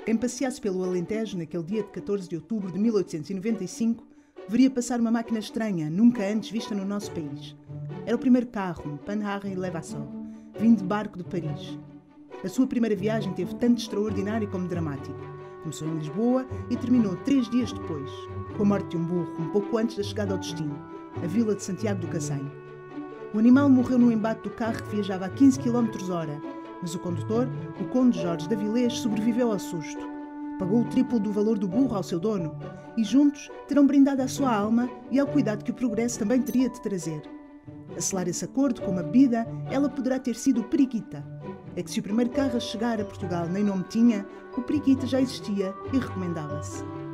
Quem passeasse pelo Alentejo naquele dia de 14 de outubro de 1895 veria passar uma máquina estranha, nunca antes vista no nosso país. Era o primeiro carro, um Panhard Levasseur, vindo de barco de Paris. A sua primeira viagem teve tanto extraordinário como dramático. Começou em Lisboa e terminou 3 dias depois, com a morte de um burro, um pouco antes da chegada ao destino, a vila de Santiago do Cacém. O animal morreu no embate do carro que viajava a 15 km/h, mas o condutor, o conde Jorge de Avilés, sobreviveu ao susto. Pagou o triplo do valor do burro ao seu dono e juntos terão brindado à sua alma e ao cuidado que o progresso também teria de trazer. A selar esse acordo com uma bebida, ela poderá ter sido o Periquita. É que se o primeiro carro a chegar a Portugal nem nome tinha, o Periquita já existia e recomendava-se.